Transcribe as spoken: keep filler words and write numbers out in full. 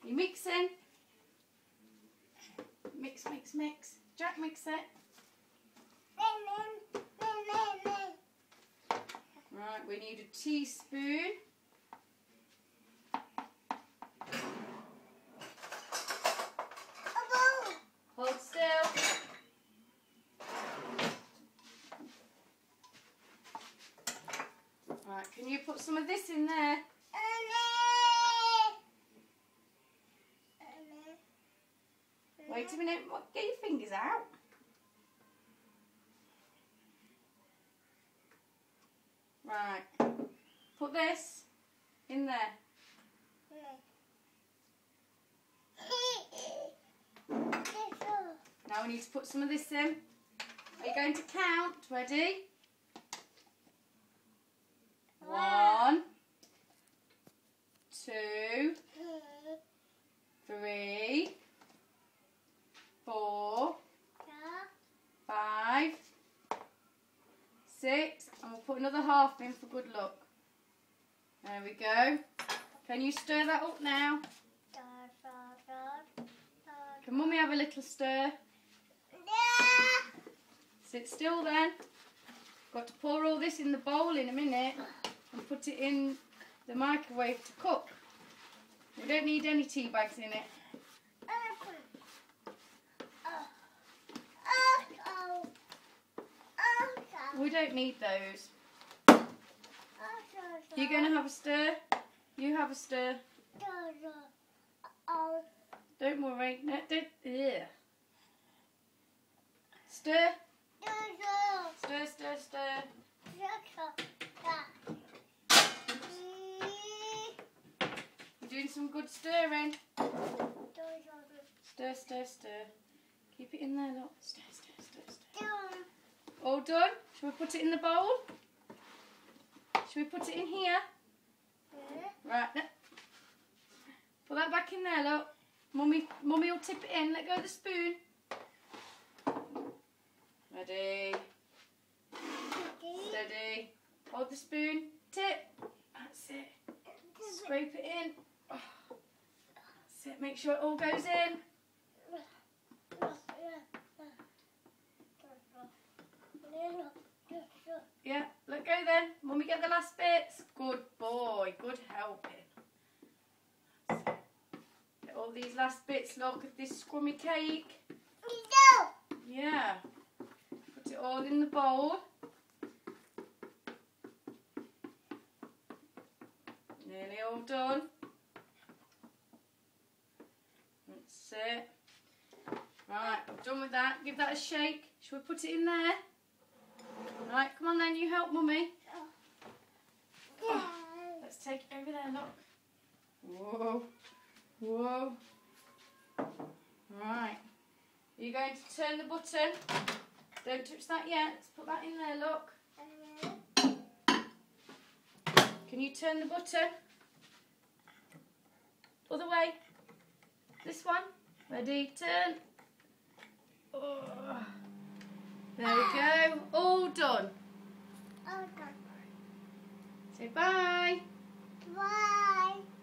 You mixing? Mix, mix, mix. Jack, mix it. Right, we need a teaspoon. Hold still. Right, can you put some of this in there? Wait a minute, get your fingers out. Right, put this in there. Now we need to put some of this in. Are you going to count? Ready? One, two, three, four, five, six, and we'll put another half in for good luck. There we go. Can you stir that up now? Can Mummy have a little stir? Sit still then. Got to pour all this in the bowl in a minute and put it in the microwave to cook. We don't need any tea bags in it. We don't need those. You're going to have a stir? You have a stir. Don't worry. No, don't. Ugh. Stir. Stir, stir, stir. You're doing some good stirring. Stir, stir, stir. Keep it in there, look. Stir, stir, stir, stir. All done? Shall we put it in the bowl? Shall we put it in here? Right. No. Put that back in there, look. Mummy, Mummy will tip it in. Let go of the spoon. Ready. Steady. Hold the spoon. Tip. That's it. Scrape it in. Oh. That's it. Make sure it all goes in. Yeah, let go then. Mummy, get the last bits. Good boy. Good helping. That's it. Get all these last bits. Look at this scrummy cake. Yeah. Put it all in the bowl. Nearly all done. That's it. Right, I'm done with that. Give that a shake. Shall we put it in there? Right, come on then, you help Mummy. Oh, let's take it over there, look. Whoa. Whoa. Right. Are you going to turn the button? Don't touch that yet. Let's put that in there, look. Can you turn the button? Other way. This one. Ready, turn. Oh. There we go. All done. All done. Say bye. Bye.